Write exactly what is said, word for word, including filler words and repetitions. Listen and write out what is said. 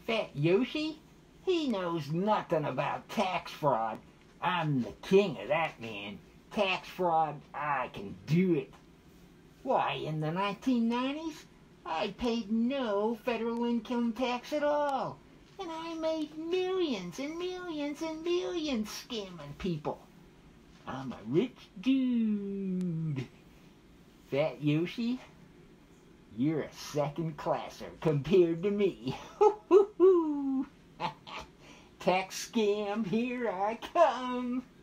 Fat Yoshi, he knows nothing about tax fraud. I'm the king of that, man. Tax fraud, I can do it. Why, in the nineteen nineties, I paid no federal income tax at all. And I made millions and millions and millions scamming people. I'm a rich dude. Fat Yoshi, you're a second classer compared to me. Tax scam, here I come.